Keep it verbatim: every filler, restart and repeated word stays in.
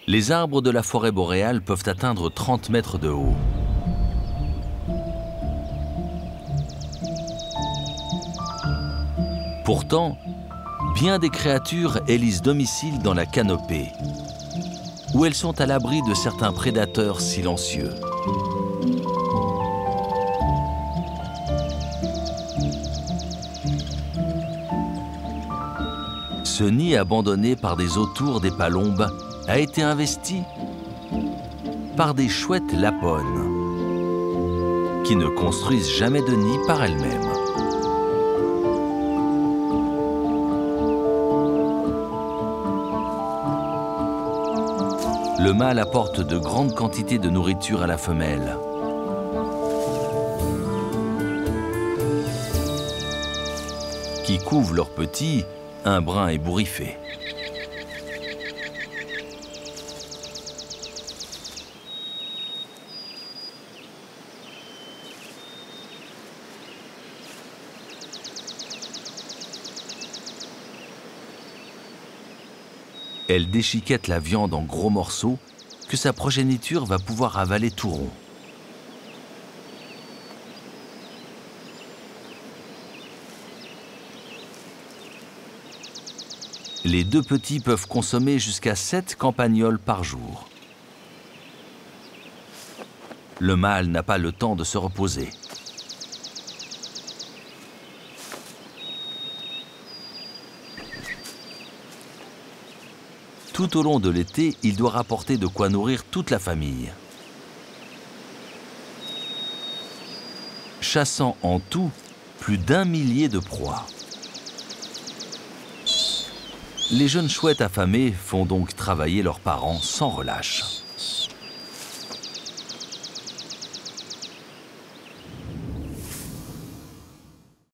Les arbres de la forêt boréale peuvent atteindre trente mètres de haut. Pourtant, bien des créatures élisent domicile dans la canopée, où elles sont à l'abri de certains prédateurs silencieux. Ce nid abandonné par des autours des palombes a été investi par des chouettes lapones qui ne construisent jamais de nid par elles-mêmes. Le mâle apporte de grandes quantités de nourriture à la femelle. Qui couvent leurs petits, un brun ébouriffé. Elle déchiquette la viande en gros morceaux que sa progéniture va pouvoir avaler tout rond. Les deux petits peuvent consommer jusqu'à sept campagnols par jour. Le mâle n'a pas le temps de se reposer. Tout au long de l'été, il doit rapporter de quoi nourrir toute la famille. Chassant en tout plus d'un millier de proies. Les jeunes chouettes affamées font donc travailler leurs parents sans relâche.